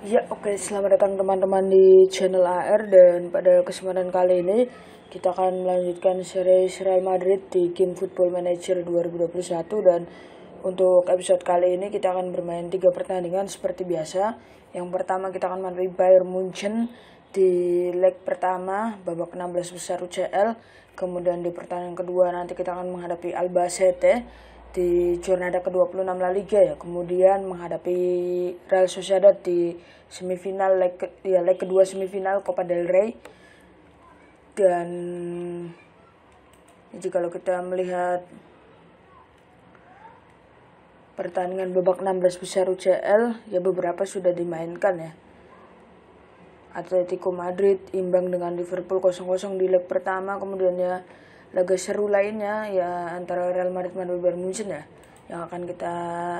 Ya, oke, selamat datang teman-teman di channel AR, dan pada kesempatan kali ini kita akan melanjutkan series Real Madrid di Game Football Manager 2021. Dan untuk episode kali ini kita akan bermain 3 pertandingan seperti biasa. Yang pertama kita akan menghadapi Bayern Munchen di leg pertama babak 16 besar UCL. Kemudian di pertandingan kedua nanti kita akan menghadapi Albacete di jornada ke-26 La Liga ya. Kemudian menghadapi Real Sociedad di semifinal leg kedua semifinal Copa del Rey. Dan jadi kalau kita melihat pertandingan babak 16 besar UCL ya, beberapa sudah dimainkan ya. Atletico Madrid imbang dengan Liverpool 0-0 di leg pertama. Kemudian ya laga seru lainnya ya antara Real Madrid dan Bayern Munchen ya, yang akan kita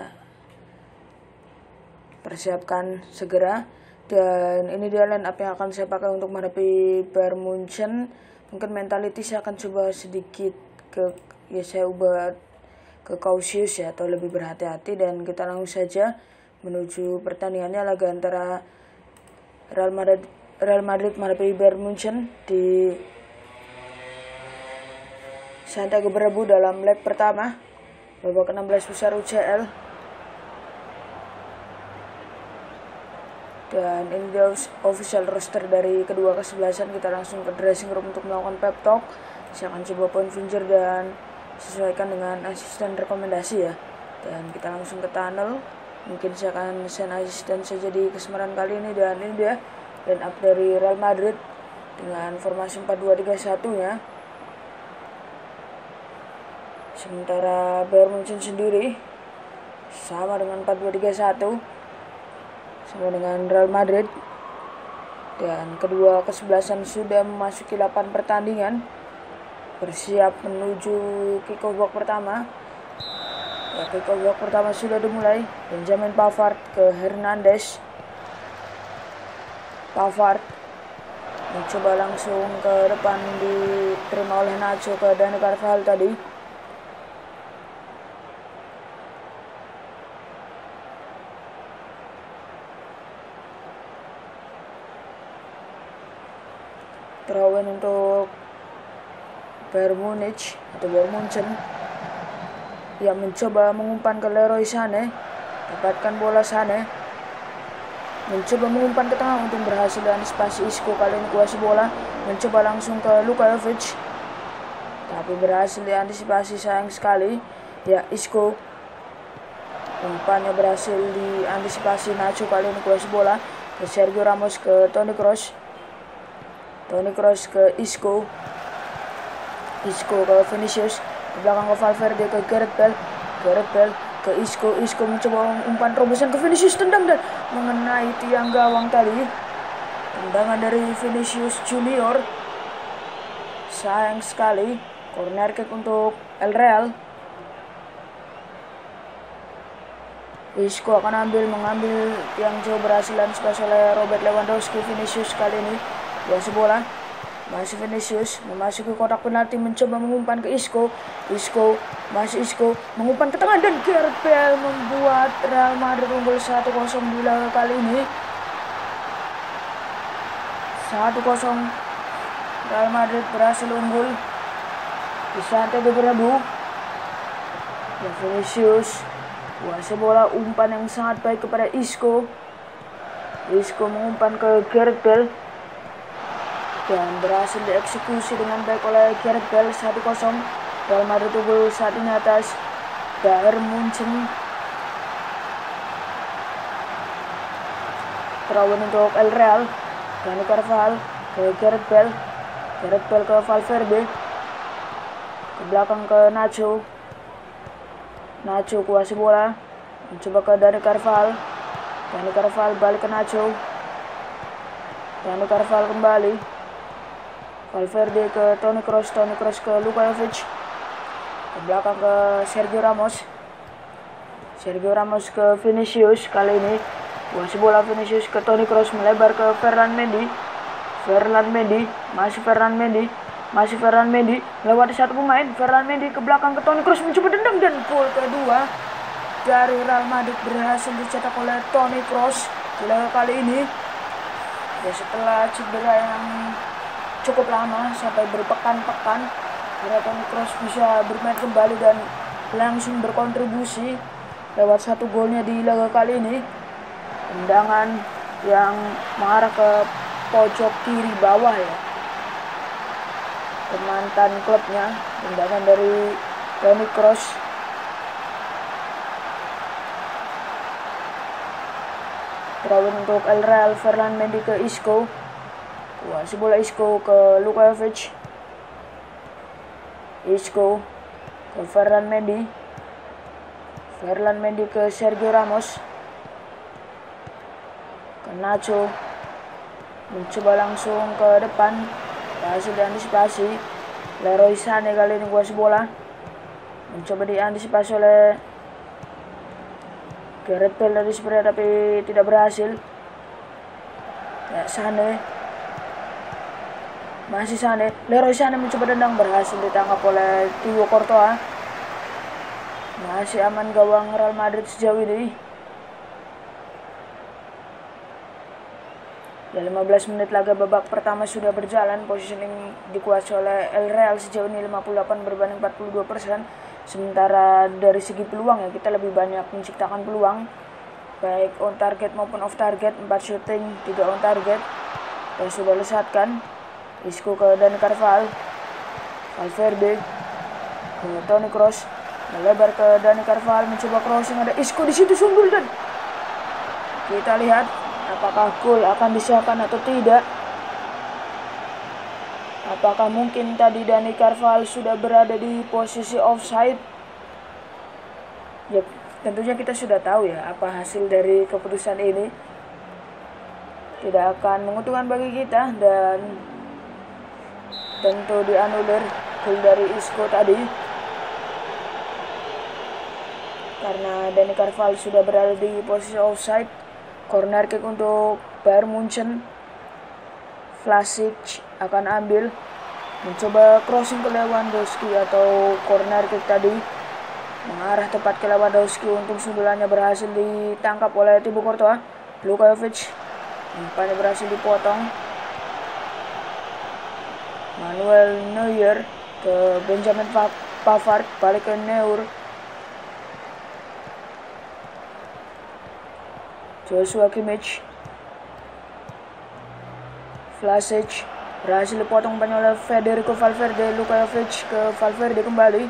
persiapkan segera. Dan ini dia line up yang akan saya pakai untuk menghadapi Bayern Munchen. Mungkin mentality saya akan coba sedikit saya ubah ke cautious ya, atau lebih berhati-hati. Dan kita langsung saja menuju pertandingannya, laga antara Real Madrid menghadapi Bayern Munchen di Santiago Bernabeu dalam leg pertama babak 16 besar UCL. Dan ini dia official roster dari kedua kesebelasan. Kita langsung ke dressing room untuk melakukan pep talk. Saya akan coba point finger dan sesuaikan dengan asisten rekomendasi ya. Dan kita langsung ke tunnel. Mungkin saya akan send asisten saja di kesempatan kali ini. Dan ini dia line up dari Real Madrid dengan formasi 4-2-3-1 ya. Sementara Bayern Munchen sendiri sama dengan 4-2-3-1 sama dengan Real Madrid. Dan kedua kesebelasan sudah memasuki 8 pertandingan, bersiap menuju kick-off babak pertama. Ya, kick-off babak pertama sudah dimulai. Benjamin Pavard ke Hernandez. Pavard mencoba langsung ke depan, diterima oleh Nacho ke Dani Carvajal tadi. Throw-in untuk Bayern Munich atau Bayern Munchen yang mencoba mengumpan ke Leroy Sané. Dapatkan bola Sané, mencoba mengumpan ke tengah untuk berhasil antisipasi Isco. Kali ini kuasai bola, mencoba langsung ke Luka Jovic, tapi berhasil diantisipasi, sayang sekali ya. Isco umpannya berhasil diantisipasi Nacho. Kali ini kuasai bola ke Sergio Ramos ke Toni Kroos. Toni Kroos ke Isco ke Vinicius, ke belakang ke Valverde ke Gareth Bale ke Isco mencoba umpan terobosan ke Vinicius, tendang dan mengenai tiang gawang tadi. Tendangan dari Vinicius Junior, sayang sekali. Corner kick untuk El Real. Isco akan mengambil tiang jauh, berhasil dan spesial oleh Robert Lewandowski. Vinicius kali ini kuasai bola, masih Vinicius memasuki kotak penalti, mencoba mengumpan ke Isco mengumpan ke tengah, dan Gareth Bale membuat Real Madrid unggul 1-0 di laga kali ini. 1-0 Real Madrid berhasil unggul di Santiago Bernabeu. Ya, Vinicius kuasai bola, umpan yang sangat baik kepada Isco mengumpan ke Gareth Bale dan berhasil dieksekusi dengan baik oleh Gareth Bale. 1-0 Real Madrid unggul saat ini atas Bayern Munchen. Throw-in untuk El Real. Dani Carvajal ke Gareth Bale ke Valverde, ke belakang ke Nacho kuasai bola, mencoba ke Dani Carvajal balik ke Nacho. Dani Carvajal kembali, Valverde ke Toni Kroos ke Luka Jovic, ke belakang ke Sergio Ramos ke Vinicius. Kali ini kuasai bola Vinicius ke Toni Kroos, melebar ke Ferland Mendy, masih Ferland Mendy lewati satu pemain. Ferland Mendy ke belakang ke Toni Kroos, mencoba dendam, dan gol kedua dari Real Madrid berhasil dicetak oleh Toni Kroos. di laga kali ini. Ya, setelah cedera yang cukup lama sampai berpekan-pekan, Toni Kroos bisa bermain kembali dan langsung berkontribusi lewat 1 golnya di laga kali ini. Tendangan yang mengarah ke pojok kiri bawah ya, mantan klubnya, tendangan dari Toni Kroos. Throw-in untuk El Real, Ferland Mendy ke Isco. Kuasai bola Isco ke Luka Jovic. Isco ke Ferland Mendy. Ferland Mendy ke Sergio Ramos. Ke Nacho. Mencoba langsung ke depan. Berhasil diantisipasi. Leroy Sané kali ini kuasai bola. Mencoba diantisipasi oleh Gareth Bale dari Spurs tapi tidak berhasil. Ya, Sané. Masih Sané. Leroy Sané mencoba tendang, berhasil ditangkap oleh Thibaut Courtois. Masih aman gawang Real Madrid sejauh ini. Ya, 15 menit laga babak pertama sudah berjalan. Positioning dikuasai oleh El Real sejauh ini 58 berbanding 42%. Sementara dari segi peluang ya, kita lebih banyak menciptakan peluang, baik on target maupun off target. 4 shooting, 3 on target yang sudah lesatkan. Isco ke Dani Carvajal. Valverde ke Toni Kroos. Melebar ke Dani Carvajal, mencoba crossing, ada Isco di situ sundul dan kita lihat apakah gol akan disahkan atau tidak. Apakah mungkin tadi Dani Carvajal sudah berada di posisi offside? Ya, tentunya kita sudah tahu ya apa hasil dari keputusan ini. Tidak akan menguntungkan bagi kita dan tentu dianulir gol dari Isco tadi. Karena Dani Carvajal sudah berada di posisi offside. Corner kick untuk Bayern Munchen. Vlasic akan ambil, mencoba crossing ke Lewandowski atau corner kick tadi mengarah tepat ke Lewandowski. Untuk sundulannya berhasil ditangkap oleh Thibaut Courtois. Luka Jovic, umpannya berhasil dipotong. Manuel Neuer ke Benjamin Pavard, balik ke Neuer. Joshua Kimmich. Vlasic berhasil dipotong umpannya oleh Federico Valverde. Luka Jovic ke Valverde kembali.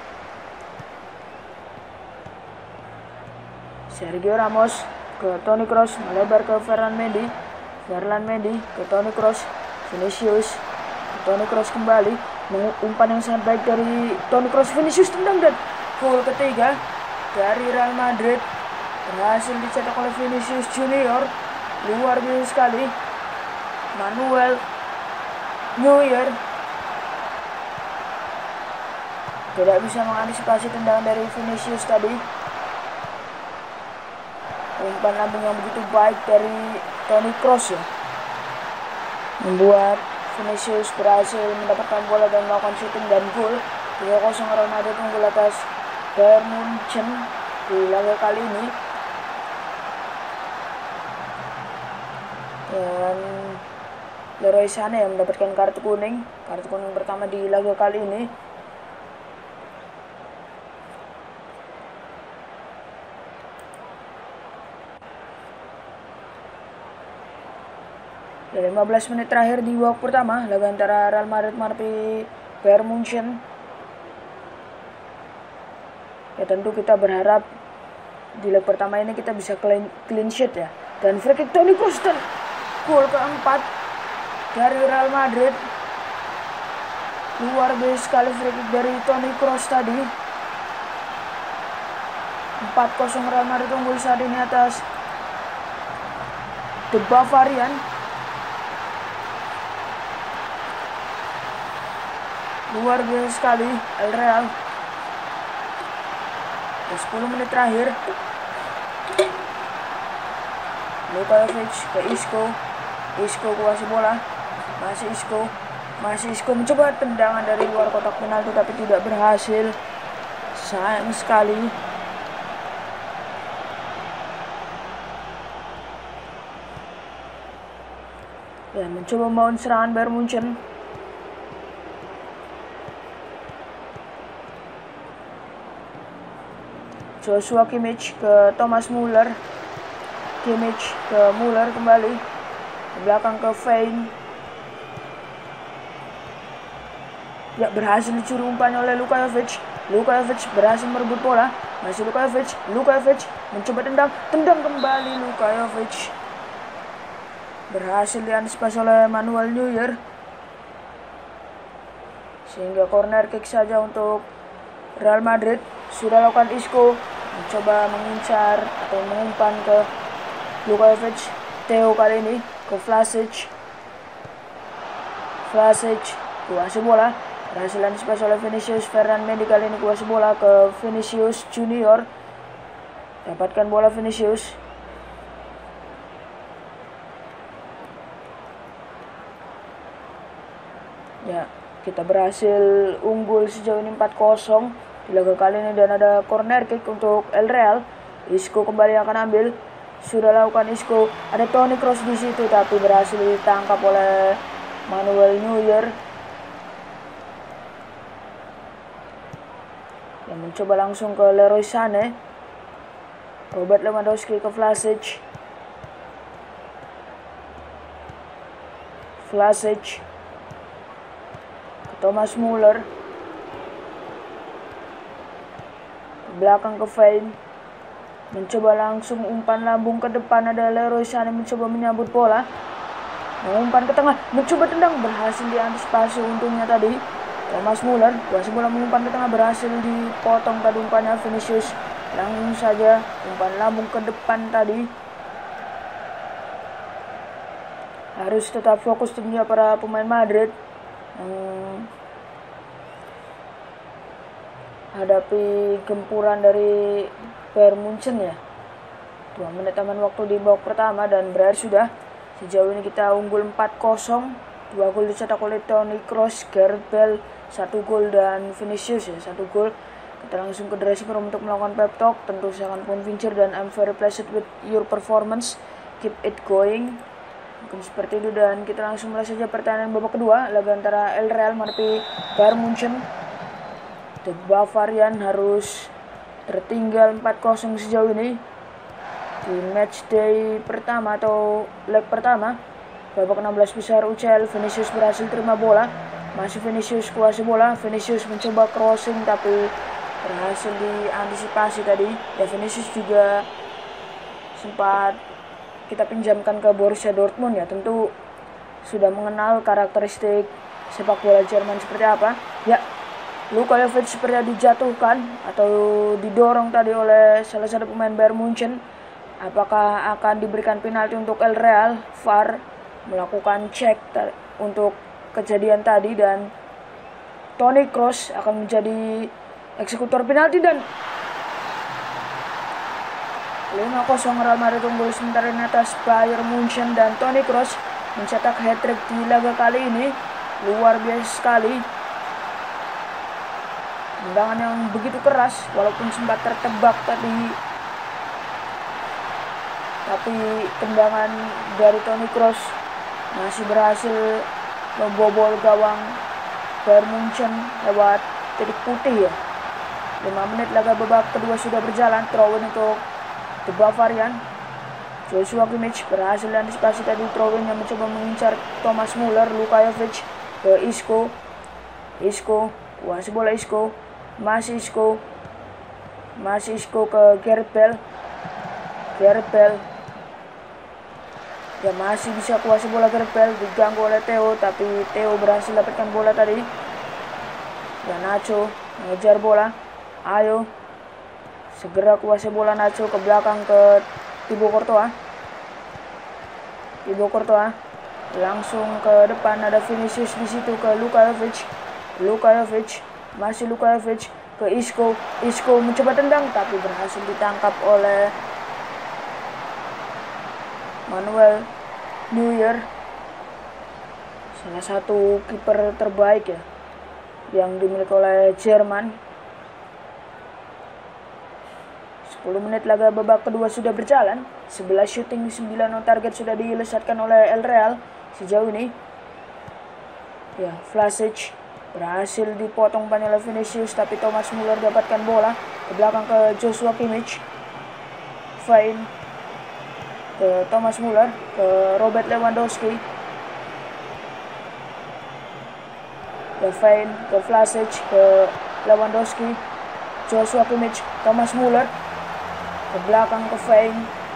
Sergio Ramos ke Toni Kroos, melebar ke Ferland Mendy. Ferland Mendy ke Toni Kroos. Vinicius ke Toni Kroos kembali. Umpan yang sangat baik dari Toni Kroos. Vinicius tendang dan gol ketiga dari Real Madrid berhasil dicetak oleh Vinicius Junior. Luar biasa sekali. Manuel Neuer tidak bisa mengantisipasi tendangan dari Vinicius tadi. Umpan lambung yang begitu baik dari Toni Kroos ya, membuat Vinicius berhasil mendapatkan bola dan melakukan shooting dan gol. 3-0 Real Madrid unggul atas Bayern Munchen di laga kali ini. Dan Leroy Sané yang mendapatkan kartu kuning pertama di laga kali ini. Dan 15 menit terakhir di babak pertama, laga antara Real Madrid menghadapi Bayern Munchen. Ya, tentu kita berharap di leg pertama ini kita bisa clean sheet ya. Dan free kick Toni Kroos dan gol keempat dari Real Madrid. Luar biasa sekali free kick dari Toni Kroos tadi. 4-0 Real Madrid unggul saat ini atas The Bavarian. Luar biasa sekali El Real. 10 menit terakhir. Luka Jovic ke Isco. Isco kuasai bola. Masih Isco mencoba tendangan dari luar kotak penalti tapi tidak berhasil. Sayang sekali. Ya, mencoba membangun serangan Bayern Munchen. Joshua Kimmich ke Thomas Muller. Kimmich ke Muller kembali. Ke belakang ke Fein. Ya, berhasil dicuri umpan oleh Lukajovic. Lukajovic berhasil merebut bola. Masih Lukajovic. Lukajovic mencoba tendang kembali Lukajovic. Berhasil diantisipasi oleh Manuel Neuer. Sehingga corner kick saja untuk Real Madrid. Sudah lakukan Isco. Mencoba mengincar atau mengumpan ke Lukajovic. Theo kali ini ke Vlasic. Vlasic kuasai bola. Berhasil diantisipasi oleh Vinicius. Ferran Mendy kali ini kuasai bola ke Vinicius Junior. Dapatkan bola Vinicius. Ya, kita berhasil unggul sejauh ini 4-0 di laga kali ini, dan ada corner kick untuk El Real. Isco kembali akan ambil. Sudah lakukan Isco. Ada Toni Kroos di situ tapi berhasil ditangkap oleh Manuel Neuer. Yang mencoba langsung ke Leroy Sané. Robert Lewandowski ke Vlasic. Vlasic. Thomas Muller. Belakang ke Fein. Mencoba langsung umpan lambung ke depan. Ada Leroy Sané mencoba menyambut bola. Mengumpan ke tengah. Mencoba tendang. Berhasil diantisipasi untungnya tadi. Thomas Muller. Kuasai bola mengumpan ke tengah. Berhasil dipotong tadi umpannya Vinicius. Langsung saja umpan lambung ke depan tadi. Harus tetap fokus tentunya para pemain Madrid. Hadapi gempuran dari Bayern Munchen ya. 2 menit taman waktu di babak pertama dan berakhir sudah. Sejauh ini kita unggul 4-0. 2 gol dicetak oleh Toni Kroos, Gareth Bale 1 gol, dan Vinicius ya 1 gol. Kita langsung ke dressing room untuk melakukan pep talk. Tentu saya akan convincer dan I'm very pleased with your performance. Keep it going. Mungkin seperti itu, dan kita langsung mulai saja pertandingan babak kedua. Laga antara El Real menghadapi Bayern Munchen. The Bavarian harus tertinggal 4-0 sejauh ini di match day pertama atau leg pertama babak 16 besar UCL. Vinicius berhasil terima bola. Masih Vinicius kuasai bola. Vinicius mencoba crossing tapi berhasil diantisipasi tadi. Ya, Vinicius juga sempat kita pinjamkan ke Borussia Dortmund ya. Tentu sudah mengenal karakteristik sepak bola Jerman seperti apa. Ya, Lukajovic sepertinya dijatuhkan atau didorong tadi oleh salah satu pemain Bayern Munchen. Apakah akan diberikan penalti untuk El Real? VAR melakukan cek untuk kejadian tadi dan Toni Kroos akan menjadi eksekutor penalti, dan 5-0 Real Madrid unggul sementara di atas Bayern Munchen, dan Toni Kroos mencetak hat-trick di laga kali ini. Luar biasa sekali. Tendangan yang begitu keras walaupun sempat tertebak tadi, tapi tendangan dari Toni Kroos masih berhasil membobol gawang Bayern Munchen lewat titik putih ya. 5 menit laga babak kedua sudah berjalan. Throw-in untuk The Bavarian. Joshua Kimmich berhasil diantisipasi tadi throw-in yang mencoba mengincar Thomas Muller. Lukajovic ke Isco. Isco kuasai bola. Isco masih Isco ke Gareth Bale. Gareth Bale ya masih bisa kuasai bola. Gareth Bale diganggu oleh Theo tapi Theo berhasil dapatkan bola tadi. Dan Nacho mengejar bola. Ayo segera kuasai bola Nacho ke belakang ke Thibaut Courtois. Thibaut Courtois langsung ke depan. Ada Vinicius di situ ke Lukajovic. Lukajovic masih Lukajovic ke Isco. Isco mencoba tendang tapi berhasil ditangkap oleh Manuel Neuer, salah satu kiper terbaik ya yang dimiliki oleh Jerman. 10 menit laga babak kedua sudah berjalan. 11 shooting, 9 on target sudah diselesaikan oleh El Real. sejauh ini. Ya, Vlasic berhasil dipotong oleh Vinicius, tapi Thomas Muller dapatkan bola ke belakang ke Joshua Kimmich. Fein ke Thomas Muller, ke Robert Lewandowski. Ya, Fein ke Vlasic, ke Lewandowski, Joshua Kimmich, Thomas Muller ke belakang ke Fein,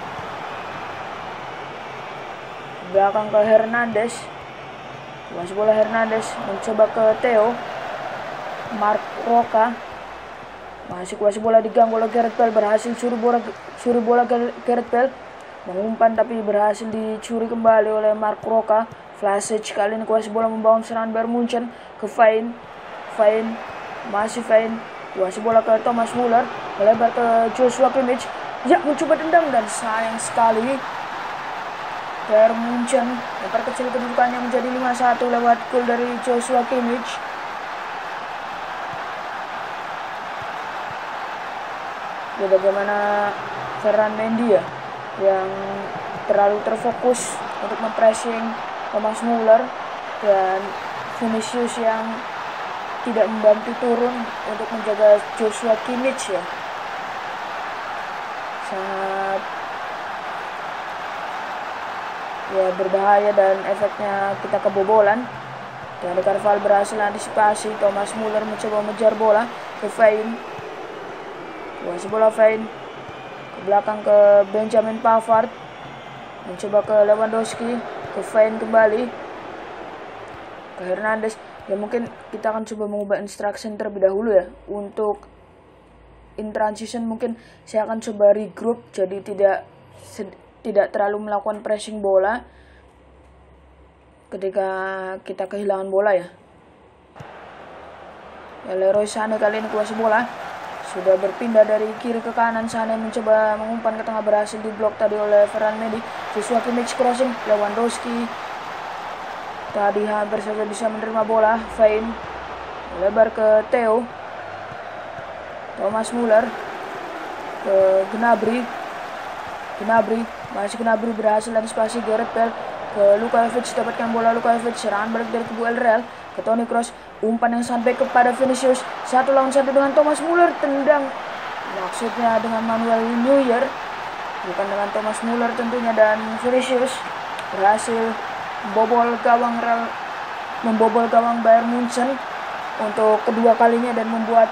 ke belakang ke Hernandez. Masih bola Hernandez mencoba ke Theo. Marc Roca masih kuasai bola, diganggu oleh Gareth Bale, berhasil curi bola Gareth Bale, mengumpan tapi berhasil dicuri kembali oleh Marc Roca. Vlasic kali ini kuasai bola, membawa serangan Bayern Munchen ke Fein, masih Fein, kuasai bola ke Thomas Muller, melebar ke Joshua Kimmich. Ya, mencoba tendang dan sayang sekali Bayern Munchen memperkecil kedudukannya menjadi 5-1 lewat gol dari Joshua Kimmich. Ya, bagaimana Ferran Mendy ya, yang terlalu terfokus untuk mempressing Thomas Muller, dan Vinicius yang tidak membantu turun untuk menjaga Joshua Kimmich ya. Sangat berbahaya dan efeknya kita kebobolan. Dan Carvalho berhasil antisipasi. Thomas Muller mencoba mengejar bola ke Fein. Kuasai bola Fein ke belakang ke Benjamin Pavard, mencoba ke Lewandowski, ke Fein kembali ke Hernandez. Ya, mungkin kita akan coba mengubah instruction terlebih dahulu ya. Untuk in transition mungkin saya akan coba regroup, jadi tidak terlalu melakukan pressing bola ketika kita kehilangan bola ya. Leroy Sané kali ini kuasai bola, sudah berpindah dari kiri ke kanan. Sané mencoba mengumpan ke tengah, berhasil diblok tadi oleh Ferran Mendy. Joshua Kimmich crossing, Lewandowski tadi hampir saja bisa menerima bola. Fein melebar ke Theo, Thomas Muller ke Gnabry, masih Gnabry berhasil antisipasi Gareth Bale ke Lukajovic, dapatkan bola Lukajovic, serangan balik dari kubu Real ke Toni Kroos, umpan yang sampai kepada Vinicius, 1 lawan 1 dengan Thomas Muller, tendang, maksudnya dengan Manuel Neuer, bukan dengan Thomas Muller tentunya. Dan Vinicius berhasil membobol gawang Bayern Munchen untuk kedua kalinya dan membuat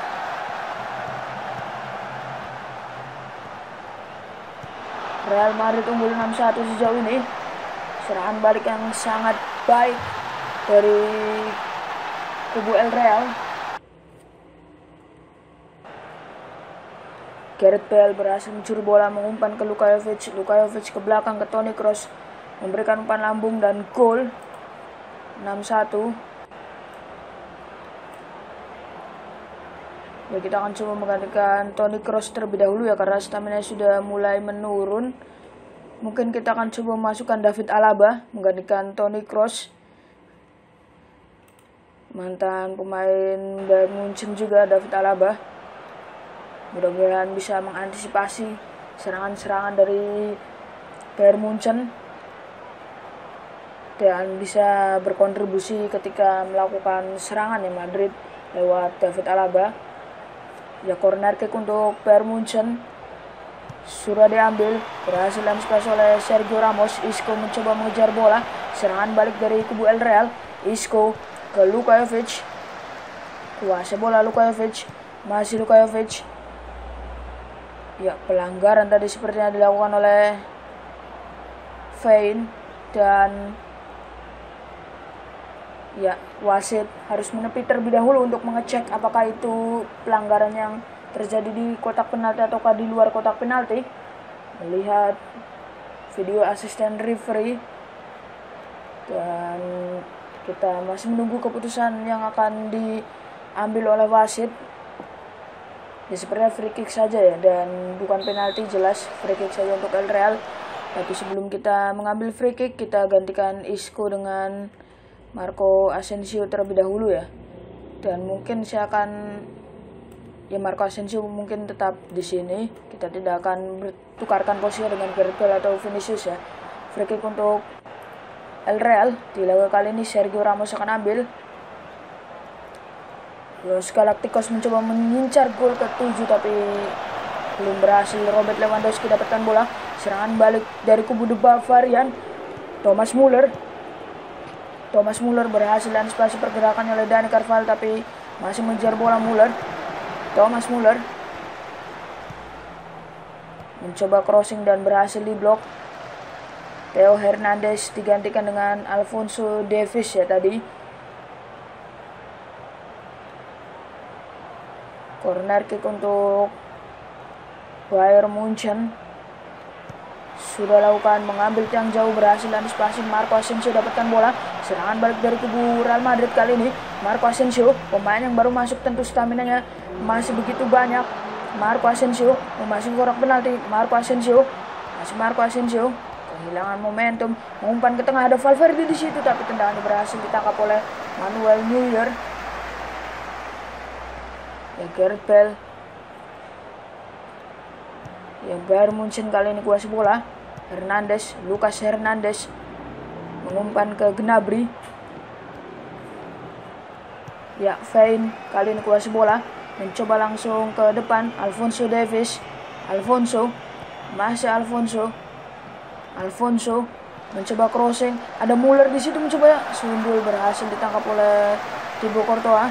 Real Madrid unggul 6-1 sejauh ini. Serangan balik yang sangat baik dari kubu El Real. Gareth Bale berhasil mencuri bola, mengumpan ke Lukajovic ke belakang ke Toni Kroos, memberikan umpan lambung dan gol. 6-1. Ya, kita akan coba menggantikan Toni Kroos terlebih dahulu ya, karena stamina sudah mulai menurun. Mungkin kita akan coba memasukkan David Alaba menggantikan Toni Kroos, mantan pemain Bayern Munchen juga David Alaba. Mudah-mudahan bisa mengantisipasi serangan-serangan dari Bayern Munchen dan bisa berkontribusi ketika melakukan serangan ya Madrid lewat David Alaba. Ya, corner kick untuk Bayern Munchen sudah diambil, berhasil antisipasi oleh Sergio Ramos. Isco mencoba mengejar bola, serangan balik dari kubu El Real. Isco ke Lukajovic, kuasai bola Lukajovic, masih Lukajovic. Ya, pelanggaran tadi sepertinya dilakukan oleh Fein, dan ya, wasit harus menepi terlebih dahulu untuk mengecek apakah itu pelanggaran yang terjadi di kotak penalti ataukah di luar kotak penalti. Melihat video asisten referee, dan kita masih menunggu keputusan yang akan diambil oleh wasit. Ya, sepertinya free kick saja ya, dan bukan penalti, jelas free kick saja untuk El Real. Tapi sebelum kita mengambil free kick, kita gantikan Isco dengan Marco Asensio terlebih dahulu ya. Dan mungkin saya akan Marco Asensio mungkin tetap di sini. Kita tidak akan bertukarkan posisi dengan Gareth Bale atau Vinicius ya. Free kick untuk El Real. Di laga kali ini Sergio Ramos akan ambil. Los Galacticos mencoba mengincar gol ke-7 tapi belum berhasil. Robert Lewandowski dapatkan bola. Serangan balik dari kubu The Bavarian. Thomas Muller berhasil antisipasi pergerakannya oleh Dani Carvajal tapi masih mengejar bola Muller. Thomas Muller mencoba crossing dan berhasil diblok. Theo Hernandez digantikan dengan Alphonso Davies ya tadi. Corner kick untuk Bayern Munchen. Sudah lakukan mengambil tiang jauh, berhasil antisipasi. Marco Asensio dapatkan bola. Serangan balik dari kubu Real Madrid kali ini. Marco Asensio, pemain yang baru masuk, tentu staminanya masih begitu banyak. Marco Asensio memasin korak penalti. Marco Asensio kehilangan momentum, mengumpan ke tengah, ada Valverde di situ tapi tendangannya berhasil ditangkap oleh Manuel Neuer. Ya, Gareth Bale yang Bayern Munchen kali ini kuasai bola. Lucas Hernandez mengumpan ke Gnabry. Ya, Fein kali ini kuasai bola, mencoba langsung ke depan. Alphonso Davies, Alfonso mencoba crossing, ada Muller di situ mencoba sundul, berhasil ditangkap oleh Thibaut Courtois.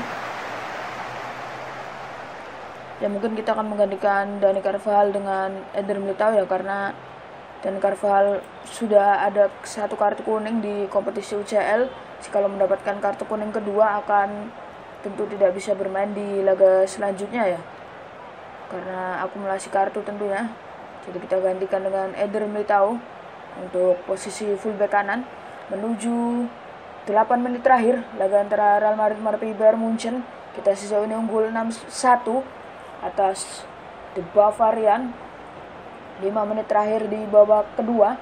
Ya, mungkin kita akan menggantikan Dani Carvajal dengan Eder Militao ya, karena Dani Carvajal sudah ada 1 kartu kuning di kompetisi UCL. Jika mendapatkan kartu kuning kedua akan tentu tidak bisa bermain di laga selanjutnya ya, karena akumulasi kartu tentunya. Jadi kita gantikan dengan Eder Militao untuk posisi fullback kanan. Menuju 8 menit terakhir laga antara Real Madrid menghadapi Bayern Munchen. Kita sejauh ini unggul 6-1 atas The Bavarian. 5 menit terakhir di babak kedua.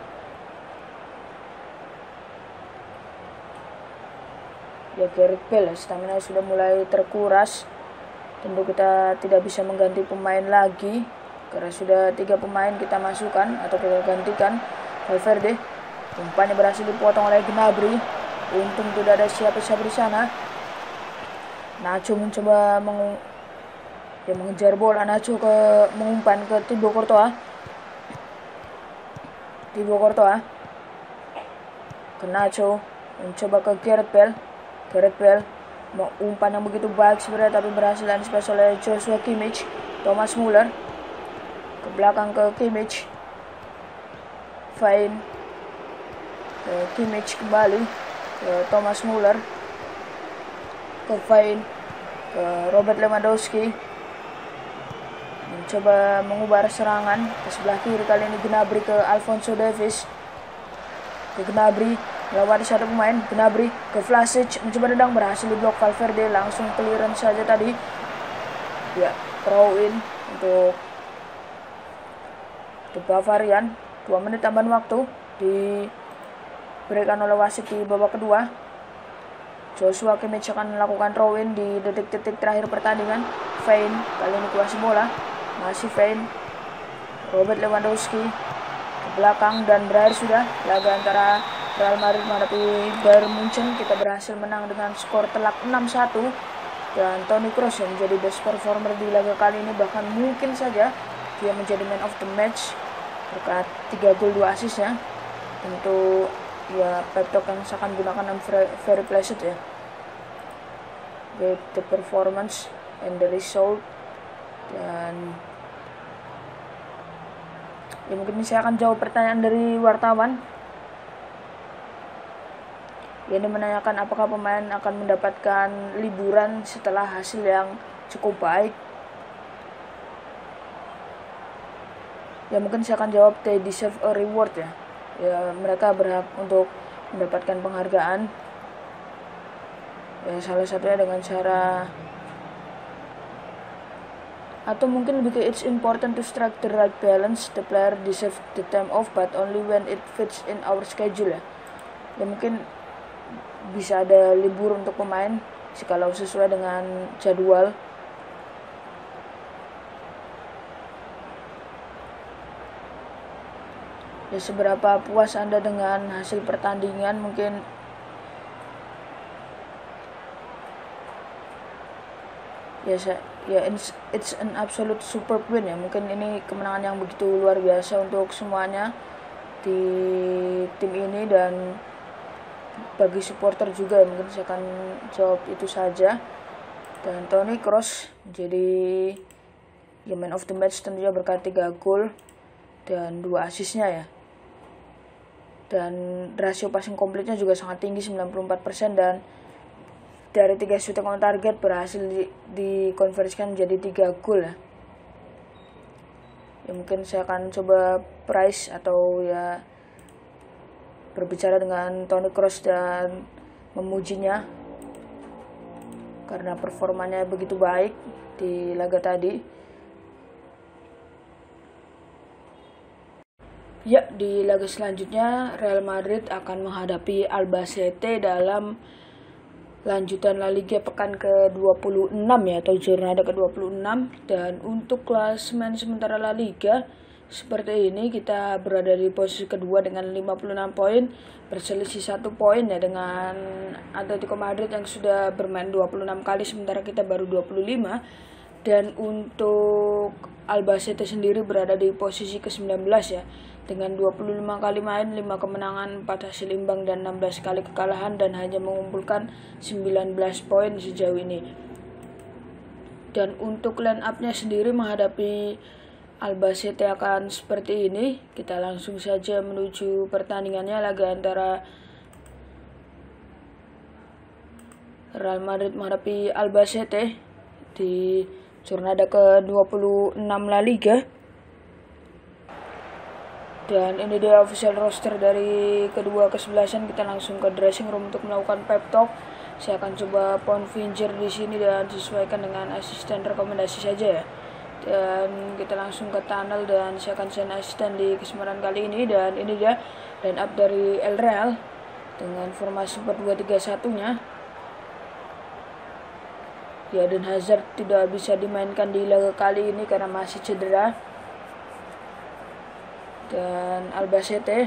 Ya, Gareth Bale stamina sudah mulai terkuras. Tentu kita tidak bisa mengganti pemain lagi karena sudah 3 pemain kita masukkan atau kita gantikan. Valverde, umpannya berhasil dipotong oleh Gnabry. Untung tidak ada siapa-siapa di sana. Nacho mencoba mengejar bola. Nacho mengumpan ke Thibaut Courtois. Ke Nacho, mencoba ke Gareth Bale. Umpan yang begitu baik sebenarnya tapi berhasil antisipasi oleh Joshua Kimmich. Thomas Muller ke belakang ke Kimmich. Fein ke Kimmich kembali ke Thomas Muller, ke Fein, ke Robert Lewandowski, mencoba mengubah serangan ke sebelah kiri. Kali ini Gnabry ke Alphonso Davies, ke Gnabry melawan 1 pemain. Gnabry ke Vlasic, mencoba tendang, berhasil diblok Valverde, langsung clearance saja tadi. Ya, throw in untuk The Bavarian. 2 menit tambahan waktu diberikan oleh wasit di babak kedua. Joshua Kimmich akan melakukan throw in di detik-detik terakhir pertandingan. Fein kali ini kuasai bola, masih Fein. Robert Lewandowski ke belakang dan berakhir sudah laga antara Real Madrid menghadapi Bayern Munchen. Kita berhasil menang dengan skor telak 6-1 dan Toni Kroos yang menjadi best performer di laga kali ini, bahkan mungkin saja dia menjadi man of the match berkat 3 gol 2 assist ya. Tentu ya pep talk yang saya akan gunakan, I'm very pleased ya with the performance and the result. Dan ya mungkin saya akan jawab pertanyaan dari wartawan yang menanyakan apakah pemain akan mendapatkan liburan setelah hasil yang cukup baik. Ya mungkin saya akan jawab they deserve a reward ya. Ya, mereka berhak untuk mendapatkan penghargaan. Ya, salah satunya dengan cara, atau mungkin lebih ke it's important to strike the right balance. The player deserve the time off but only when it fits in our schedule ya. Ya mungkin bisa ada libur untuk pemain jikalau sesuai dengan jadwal. ya seberapa puas Anda dengan hasil pertandingan. Mungkin it's an absolute super win ya. Mungkin ini kemenangan yang begitu luar biasa untuk semuanya di tim ini dan bagi supporter juga. Mungkin saya akan jawab itu saja. Dan Toni Kroos menjadi man of the match tentunya berkat 3 gol dan 2 asisnya ya. Dan rasio passing komplitnya juga sangat tinggi, 94%, dan dari 3 shooting on target berhasil dikonversikan menjadi 3 gol ya. Mungkin saya akan coba price atau ya berbicara dengan Toni Kroos dan memujinya karena performanya begitu baik di laga tadi. Ya, di laga selanjutnya Real Madrid akan menghadapi Albacete dalam lanjutan La Liga pekan ke-26 ya, atau jornada ke-26. Dan untuk klasemen sementara La Liga seperti ini, kita berada di posisi kedua dengan 56 poin, berselisih 1 poin ya dengan Atletico Madrid yang sudah bermain 26 kali sementara kita baru 25. Dan untuk Albacete sendiri berada di posisi ke-19 ya, dengan 25 kali main, 5 kemenangan, 4 hasil imbang, dan 16 kali kekalahan, dan hanya mengumpulkan 19 poin sejauh ini. Dan untuk line up-nya sendiri menghadapi Albacete akan seperti ini. Kita langsung saja menuju pertandingannya, laga antara Real Madrid menghadapi Albacete di jornada ke-26 La Liga. Dan ini dia official roster dari kedua kesebelasan. Kita langsung ke dressing room untuk melakukan pep talk. Saya akan coba pound finger di sini dan sesuaikan dengan asisten rekomendasi saja ya. Dan kita langsung ke tunnel dan saya akan send asisten di kesempatan kali ini. Dan ini dia line up dari El Real dengan formasi 4-2-3-1-nya. Ya, dan Hazard tidak bisa dimainkan di laga kali ini karena masih cedera. Dan Albacete,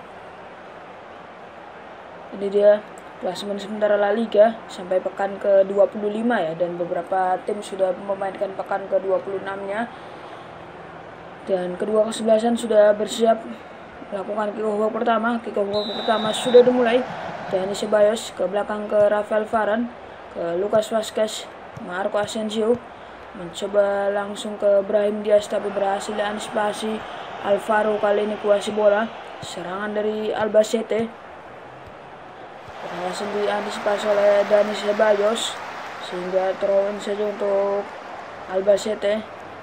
ini dia klasemen sementara La Liga sampai pekan ke-25 ya, dan beberapa tim sudah memainkan pekan ke-26-nya. Dan kedua kesebelasan sudah bersiap melakukan kick-off pertama. Kick-off pertama sudah dimulai. Dani Ceballos ke belakang ke Rafael Varane, ke Lucas Vazquez, Marco Asensio mencoba langsung ke Brahim Diaz tapi berhasil diantisipasi Alvaro. Kali ini kuasai bola. Serangan dari Albacete berhasil diantisipasi oleh Dani Ceballos sehingga throw-in saja untuk Albacete.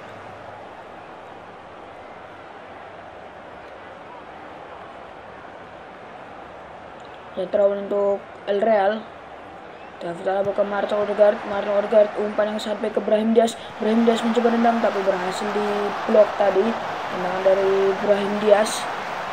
Ya, throw-in untuk El Real. David Alaba ke Martin Odegaard, umpan yang sampai ke Brahim Diaz. Brahim Diaz mencoba nendang tapi berhasil diblok tadi. Tendangan dari Brahim Diaz.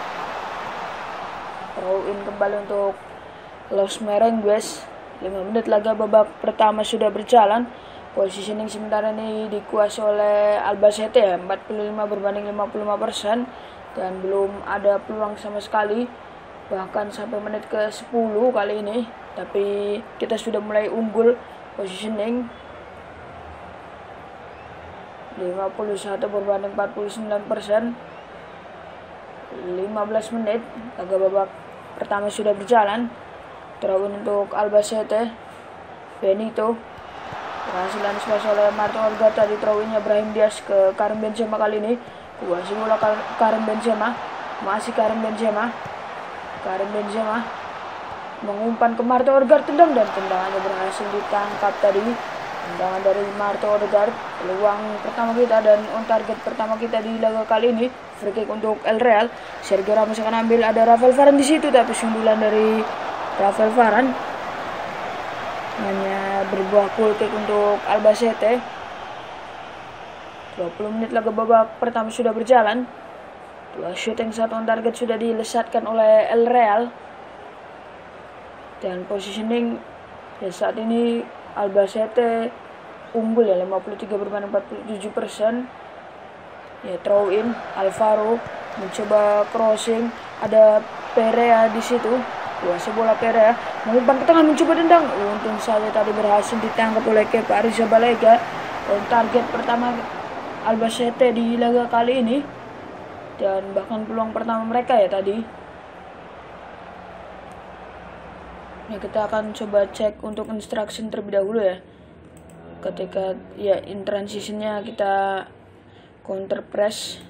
Throw in kembali untuk Los Merengues. 5 menit laga babak pertama sudah berjalan. Positioning sementara ini dikuasai oleh Albacete ya, 45 berbanding 55%, dan belum ada peluang sama sekali bahkan sampai menit ke-10 kali ini. Tapi kita sudah mulai unggul positioning 51 berbanding 49%. 15 menit laga babak pertama sudah berjalan. Throw-in untuk Albacete. Benito berhasil diantisipasi oleh Martin Odegaard. Tadi throw-innya Brahim Diaz ke Karim Benzema. Kali ini kuasai bola Karim Benzema. Masih Karim Benzema mengumpan ke Martin Odegaard, tendang, dan tendangannya berhasil ditangkap tadi. Tendangan dari Martin Odegaard, peluang pertama kita dan on target pertama kita di laga kali ini. Free kick untuk El Real. Sergio Ramos akan ambil, ada Rafael Varane di situ, tapi sundulan dari Rafael Varane hanya berbuah goal kick untuk Albacete. 20 menit laga babak pertama sudah berjalan. 2 shooting, 1 on target sudah dilesatkan oleh El Real. Dan positioning ya saat ini Albacete unggul ya, 53 berbanding 47%. Ya, throw in Alvaro mencoba crossing, ada Perea di situ. Kuasai bola Perea, mengumpan ke tengah, mencoba tendang. Untung saja tadi berhasil ditangkap oleh Kepa Arrizabalaga. Dan target pertama Albacete di laga kali ini, dan bahkan peluang pertama mereka ya tadi. Nah, kita akan coba cek untuk instruction terlebih dahulu ya. Ketika ya in transitionnya kita counter press.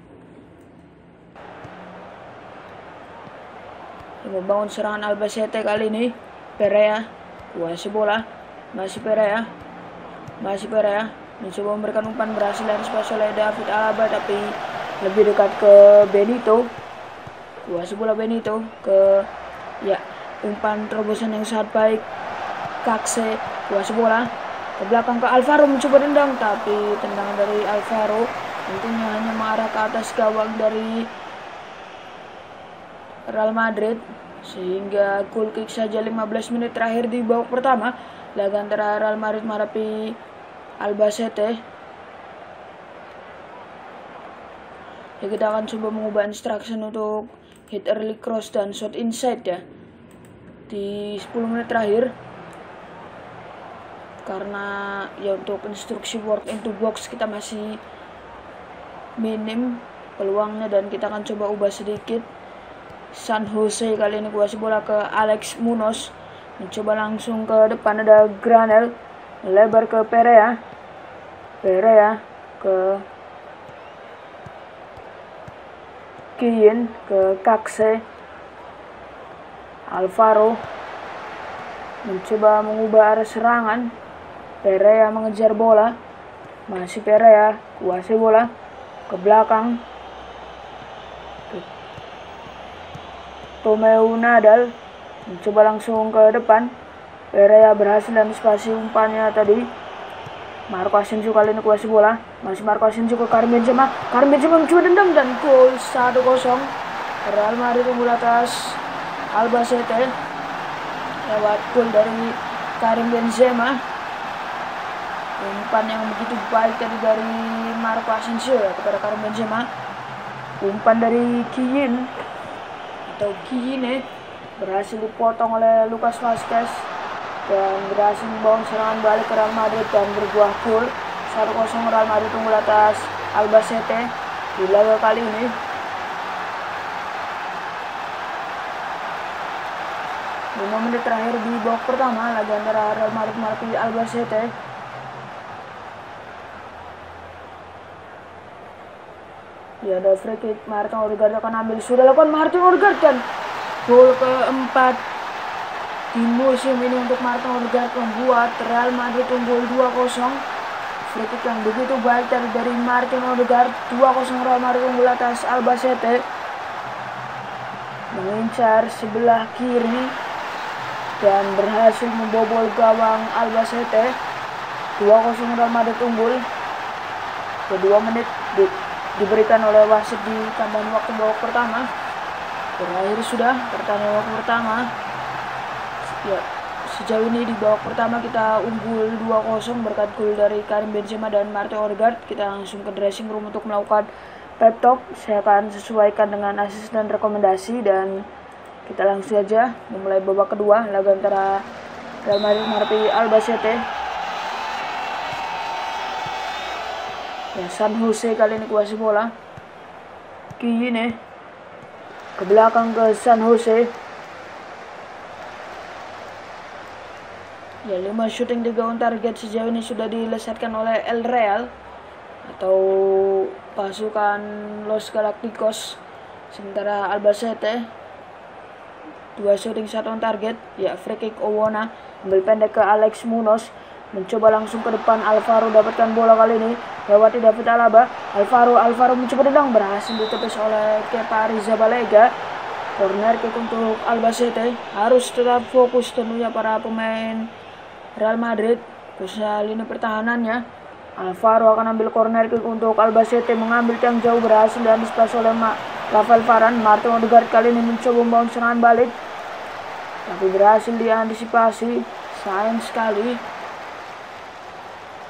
Membangun serangan Albacete kali ini. Perea, kuasai bola, masih Perea, mencoba memberikan umpan, berhasil diantisipasi oleh David Alaba, tapi lebih dekat ke Benito. Kuasai bola Benito ke ya umpan terobosan yang sangat baik. Kakse, kuasai bola ke belakang ke Alvaro, mencoba tendang, tapi tendangan dari Alvaro tentunya hanya mengarah ke atas gawang dari Real Madrid, sehingga goal kick saja 15 menit terakhir di babak pertama. Laga antara Real Madrid menghadapi Albacete. Ya, kita akan coba mengubah instruction untuk hit early cross dan shot inside ya di 10 menit terakhir, karena ya untuk instruksi work into box kita masih minim peluangnya, dan kita akan coba ubah sedikit. San Jose kali ini kuasai bola ke Alex Munoz, mencoba langsung ke depan, ada Granel, lebar ke Perea ke Kiyin, ke Kakse. Alvaro mencoba mengubah arah serangan. Perea mengejar bola, masih Perea, kuasai bola ke belakang. Tomeu Nadal mencoba langsung ke depan. Perea berhasil antisipasi umpannya tadi. Marco Asensio kali ini kuasai bola, masih Marco Asensio ke Karim Benzema. Karim Benzema mencoba tendang dan gol 1-0. Real Madrid unggul atas Albacete lewat gol dari Karim Benzema. Umpan yang begitu baik tadi dari Marco Asensio ya kepada Karim Benzema. Umpan dari Kiyin atau Kiyine berhasil dipotong oleh Lucas Vazquez dan berhasil membawa serangan balik ke Real Madrid dan berbuah gol 1-0. Real Madrid unggul atas Albacete di laga kali ini. Di 5 menit terakhir di babak pertama laga antara Real Madrid menghadapi Albacete. Ya, ada free kick, Martin Odegaard akan ambil, sudah lakukan Martin Odegaard, dan gol keempat di musim ini untuk Martin Odegaard membuat Real Madrid unggul 2-0. Free kick yang begitu baik dari Martin Odegaard. 2-0 Real Madrid unggul atas Albacete. Mengincar sebelah kiri dan berhasil membobol gawang Albacete. 2-0 Real Madrid unggul. Kedua menit diberikan oleh wasit di tambahan waktu babak pertama. Berakhir sudah pertandingan babak pertama. Ya, sejauh ini di babak pertama kita unggul 2-0 berkat gol dari Karim Benzema dan Martin Odegaard. Kita langsung ke dressing room untuk melakukan pep talk. Saya akan sesuaikan dengan asis dan rekomendasi, dan kita langsung saja memulai babak kedua laga antara Real Madrid menghadapi Albacete. Ya, San Jose kali ini kuasai bola. Kiyine ke belakang ke San Jose. Ya, 5 shooting 3 on target sejauh ini sudah dilesatkan oleh El Real atau pasukan Los Galacticos. Sementara Albacete 2 shooting 1 on target. Ya, free kick Owona, ambil pendek ke Alex Munoz, mencoba langsung ke depan. Alvaro dapatkan bola kali ini lewati David Alaba. Alvaro mencoba tendang, berhasil ditepis oleh Kepa Arrizabalaga. Corner kick untuk Albacete. Harus tetap fokus tentunya para pemain Real Madrid, khususnya lini pertahanannya. Alvaro akan ambil corner kick untuk Albacete, mengambil tiang jauh, berhasil diantisipasi oleh Rafael Varane. Martin Odegaard kali ini mencoba membangun serangan balik, tapi berhasil diantisipasi. Sayang sekali.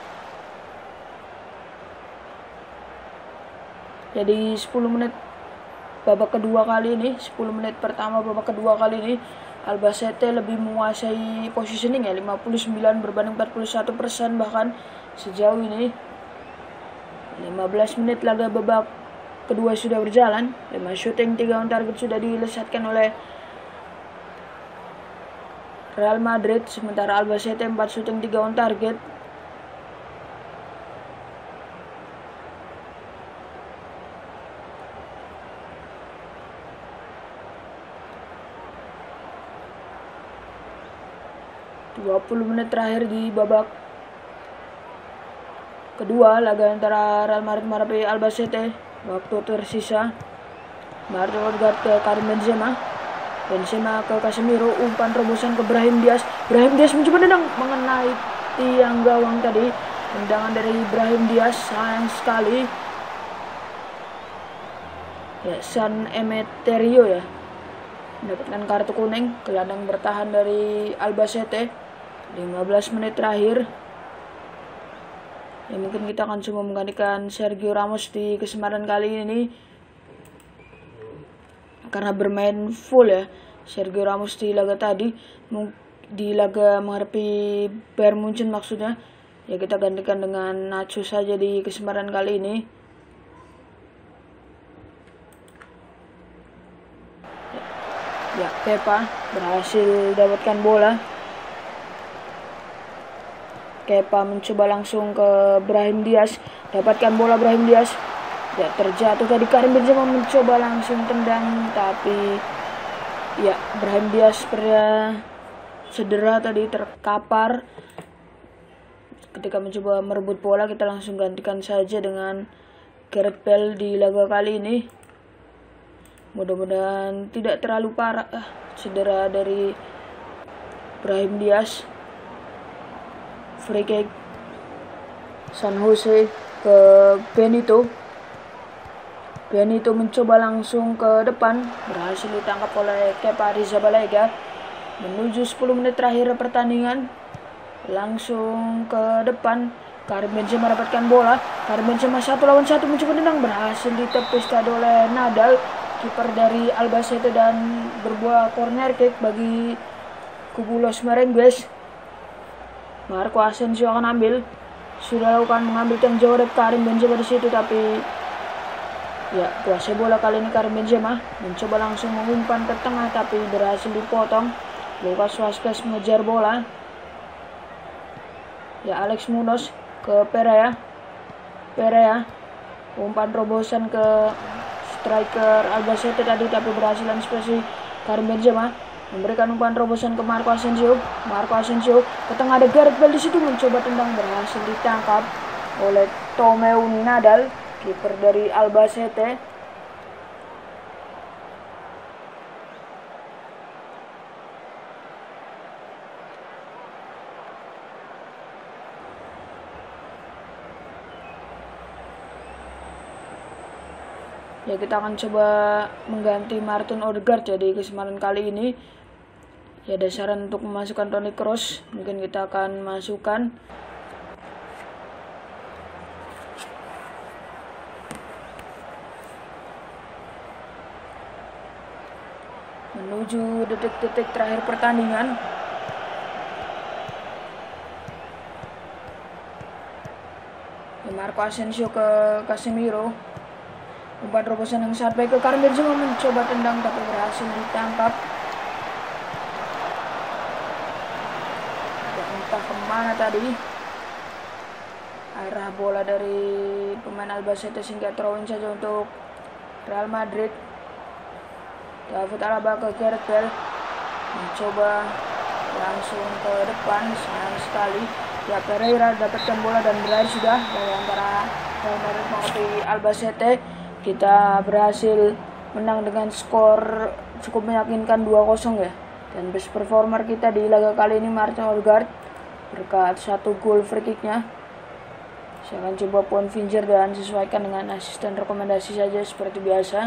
Jadi 10 menit babak kedua kali ini, 10 menit pertama babak kedua kali ini, Albacete lebih menguasai positioning ya, 59 berbanding 41% bahkan sejauh ini. 15 menit laga babak kedua sudah berjalan, 5 shooting 3 on target sudah dilesatkan oleh Real Madrid, sementara Albacete 4 shooting 3 on target. ...20 menit terakhir di babak kedua laga antara Real Madrid menghadapi Albacete. Waktu tersisa, Martin Odegaard ke Karim Benzema, Benzema ke Casemiro, umpan terobosan ke Brahim Diaz. Brahim Diaz mencoba tendang mengenai tiang gawang tadi. Tendangan dari Brahim Diaz sayang sekali. Ya, San Emeterio ya mendapatkan kartu kuning, gelandang bertahan dari Albacete. 15 menit terakhir. Ya, mungkin kita akan coba menggantikan Sergio Ramos di kesempatan kali ini karena bermain full ya Sergio Ramos di laga tadi, di laga menghadapi Bayern Munchen maksudnya. Ya, kita gantikan dengan Nacho saja di kesempatan kali ini. Ya, Kepa berhasil dapatkan bola. Kepa mencoba langsung ke Brahim Diaz, dapatkan bola Brahim Diaz. Ya, terjatuh tadi Karim Benzema mencoba langsung tendang, tapi ya Brahim Diaz pernah cedera tadi, terkapar. Ketika mencoba merebut bola, kita langsung gantikan saja dengan Gareth Bale di laga kali ini. Mudah-mudahan tidak terlalu parah cedera dari Brahim Diaz. Free kick San Jose ke Benito. Benito mencoba langsung ke depan, berhasil ditangkap oleh Kepa Arrizabalaga. Menuju 10 menit terakhir pertandingan, langsung ke depan. Karim Benzema mendapatkan bola. Karim Benzema 1 lawan 1 mencoba tendang, berhasil ditepis tadi oleh Nadal, kiper dari Albacete, dan berbuah corner kick bagi kubu Los Merengues. Marco Asensio akan ambil, sudah lakukan mengambil yang jauh dari Karim Benzema di situ, tapi ya kuasai bola kali ini Karim Benzema mencoba langsung mengumpan ke tengah tapi berhasil dipotong. Lucas Vazquez mengejar bola. Ya, Alex Munoz ke Perea. Umpan terobosan ke striker Albacete tadi, tapi berhasil antisipasi Karim Benzema. Memberikan umpan terobosan ke Marco Asensio. Ke tengah, ada Gareth Bale di situ, mencoba tendang, berhasil ditangkap oleh Tomeu Nadal, kiper dari Albacete. Ya, kita akan coba mengganti Martin Odegaard ya di kesempatan kali ini. Ya, ada saran untuk memasukkan Toni Kroos, mungkin kita akan masukkan. Menuju detik-detik terakhir pertandingan. Ya, Marco Asensio ke Casemiro. Umpan terobosan yang sangat baik ke Karim Benzema, mencoba tendang tapi berhasil ditangkap. Ya, entah kemana tadi arah bola dari pemain Albacete sehingga throw-in saja untuk Real Madrid. David Alaba ke Gareth Bale, mencoba langsung ke depan, sayang sekali. Ya, Pereira dapatkan bola dan berakhir sudah dari antara Real Madrid menghadapi Albacete. Kita berhasil menang dengan skor cukup meyakinkan 2-0 ya. Dan best performer kita di laga kali ini Martin Odegaard berkat 1 gol free kicknya. Saya akan coba point finger dan sesuaikan dengan asisten rekomendasi saja seperti biasa.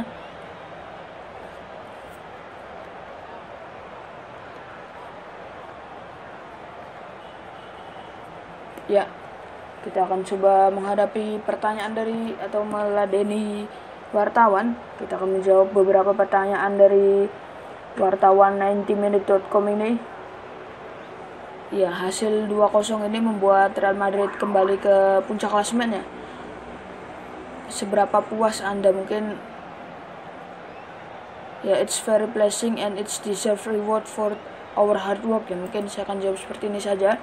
Ya, kita akan coba menghadapi pertanyaan dari atau meladeni wartawan. Kita akan menjawab beberapa pertanyaan dari wartawan 90minute.com ini. Ya, hasil 2-0 ini membuat Real Madrid kembali ke puncak klasemen ya. Seberapa puas Anda? Mungkin ya, it's very pleasing and it's deserve reward for our hard work ya. Mungkin saya akan jawab seperti ini saja.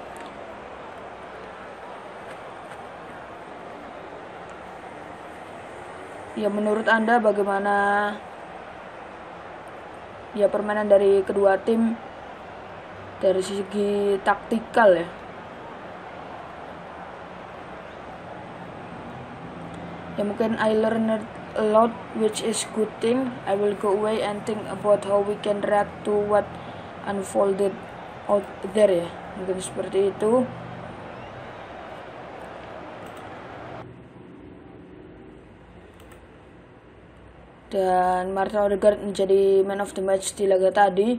Ya, menurut Anda bagaimana ya permainan dari kedua tim dari segi taktikal ya? Ya, mungkin I learned a lot, which is good thing. I will go away and think about how we can react to what unfolded out there ya. Mungkin seperti itu. Dan Martin Odegaard menjadi man of the match di laga tadi.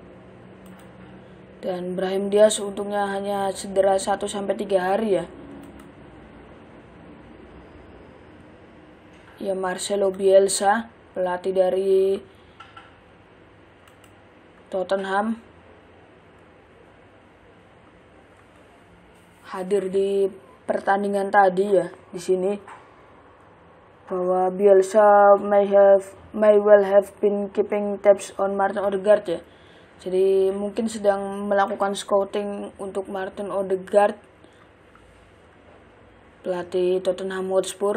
Dan Brahim Diaz untungnya hanya cedera 1-3 hari ya. Ya, Marcelo Bielsa, pelatih dari Tottenham, hadir di pertandingan tadi ya di sini, bahwa Bielsa may well have been keeping tabs on Martin Odegaard ya. Jadi mungkin sedang melakukan scouting untuk Martin Odegaard, pelatih Tottenham Hotspur.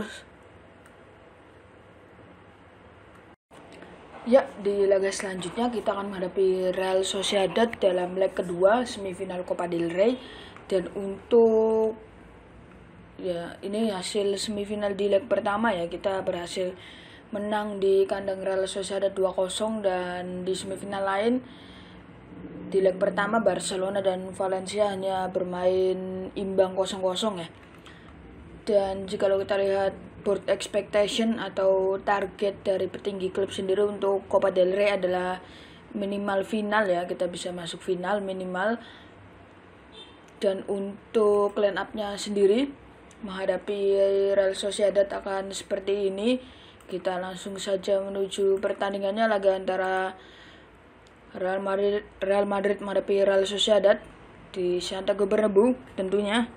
Ya, di laga selanjutnya kita akan menghadapi Real Sociedad dalam leg kedua semifinal Copa del Rey. Dan untuk ya ini hasil semifinal di leg pertama ya, kita berhasil menang di kandang Real Sociedad 2-0. Dan di semifinal lain di leg pertama Barcelona dan Valencia hanya bermain imbang 0-0 ya. Dan jika kita lihat board expectation atau target dari petinggi klub sendiri untuk Copa del Rey adalah minimal final ya, kita bisa masuk final minimal. Dan untuk line up-nya sendiri menghadapi Real Sociedad akan seperti ini. Kita langsung saja menuju pertandingannya, laga antara Real Madrid menghadapi Real Sociedad di Santiago Bernabeu tentunya.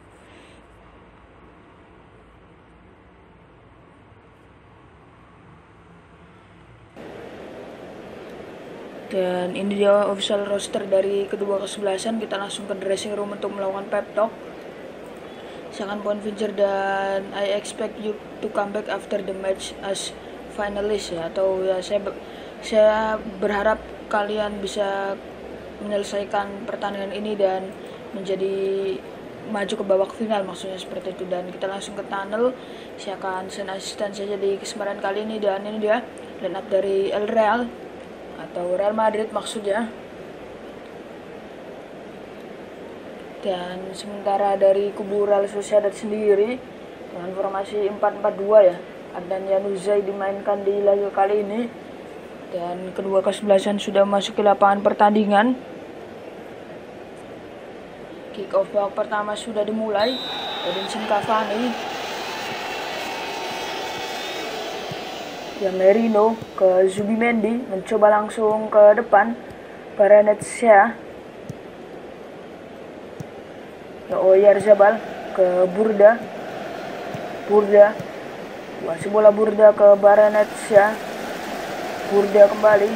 Dan ini dia official roster dari kedua kesebelasan. Kita langsung ke dressing room untuk melakukan pep talk. Saya akan point Fincher dan I expect you to come back after the match as finalist ya. Atau ya saya berharap kalian bisa menyelesaikan pertandingan ini dan menjadi maju ke babak final, maksudnya seperti itu. Dan kita langsung ke tunnel. Saya akan send asisten saja di kesempatan kali ini. Dan ini dia line up dari El Real atau Real Madrid maksudnya. Dan sementara dari kubu Real Sociedad sendiri dengan formasi 4-4-2 ya, Adnan Januzaj dimainkan di laga kali ini. Dan kedua kesebelasan sudah masuk ke lapangan pertandingan. Kick off babak pertama sudah dimulai. Edinson Cavani, ya, Merino ke Zubimendi, mencoba langsung ke depan. Barrenetxea, ya, Oyarzabal ke Burda. Masih bola Burda ke Barrenetxea. Burda kembali.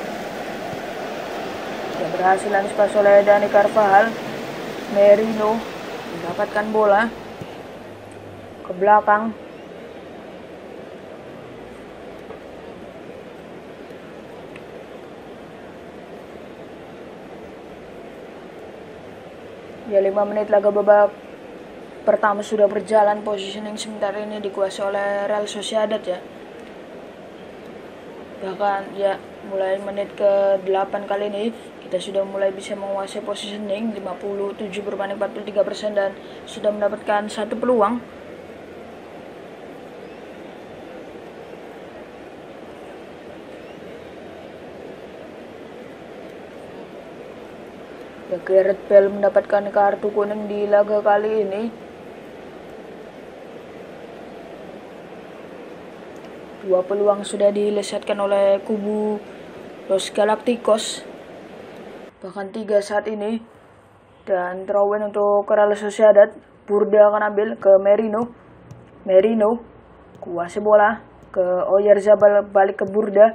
Ya, berhasil antisipasi oleh Dani Carvajal. Merino mendapatkan bola ke belakang. Ya, 5 menit laga babak pertama sudah berjalan. Positioning sementara ini dikuasai oleh Real Sociedad ya. Bahkan ya mulai menit ke-8 kali ini kita sudah mulai bisa menguasai positioning 57/43% dan sudah mendapatkan satu peluang. Ya, Gareth Bale mendapatkan kartu kuning di laga kali ini. Dua peluang sudah dilesatkan oleh kubu Los Galacticos, bahkan 3 saat ini. Dan throw in untuk Real Sociedad. Burda akan ambil ke Merino kuasai bola ke Oyarzabal, balik ke Burda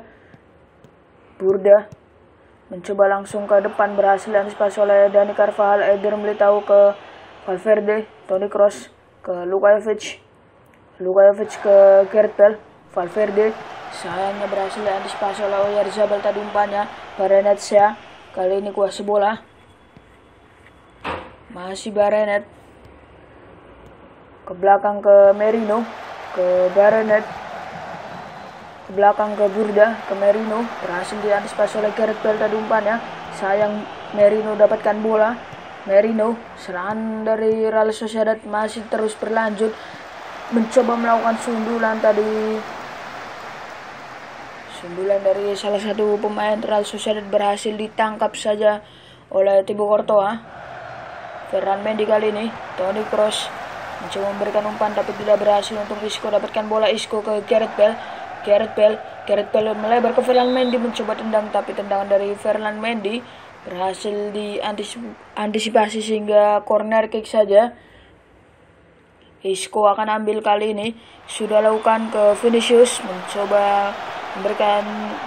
mencoba langsung ke depan, berhasil antisipasi oleh Dani Carvajal. Eder Militao ke Valverde, Toni Kroos ke Lukajovic ke Gareth Bale. Valverde sayangnya berhasil diantisipasi oleh Oyarzabal, tadi umpannya Barrenetxea, kali ini kuasai bola. Masih Barrenet ke belakang ke Merino, ke Barrenet, ke belakang ke Burda, ke Merino, berhasil diantisipasi oleh Gareth Bale, tadi umpannya. Sayang Merino dapatkan bola. Merino, serangan dari Real Sociedad masih terus berlanjut, mencoba melakukan sundulan dari salah satu pemain Real Sociedad, berhasil ditangkap saja oleh Thibaut Courtois. Ferland Mendy kali ini, Toni Kroos mencoba memberikan umpan tapi tidak berhasil untuk Isco, dapatkan bola Isco ke Gareth Bale melebar ke Ferland Mendy, mencoba tendang tapi tendangan dari Ferland Mendy berhasil diantisipasi sehingga corner kick saja. Isco akan ambil kali ini, sudah lakukan ke Vinicius, mencoba memberikan